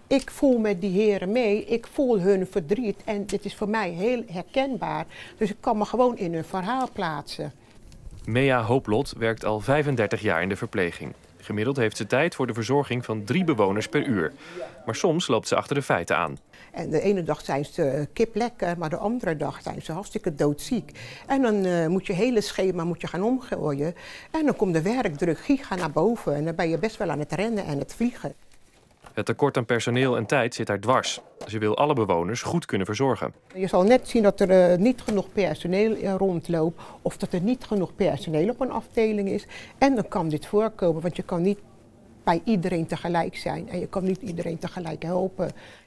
ik voel met die heren mee, ik voel hun verdriet en dit is voor mij heel herkenbaar. Dus ik kan me gewoon in hun verhaal plaatsen. Mea Hooplot werkt al 35 jaar in de verpleging. Gemiddeld heeft ze tijd voor de verzorging van 3 bewoners per uur. Maar soms loopt ze achter de feiten aan. En de ene dag zijn ze kip lekker, maar de andere dag zijn ze hartstikke doodziek. En dan moet je hele schema gaan omgooien. En dan komt de werkdruk giga naar boven. En dan ben je best wel aan het rennen en het vliegen. Het tekort aan personeel en tijd zit haar dwars. Ze wil alle bewoners goed kunnen verzorgen. Je zal net zien dat er niet genoeg personeel rondloopt of dat er niet genoeg personeel op een afdeling is. En dan kan dit voorkomen, want je kan niet bij iedereen tegelijk zijn en je kan niet iedereen tegelijk helpen.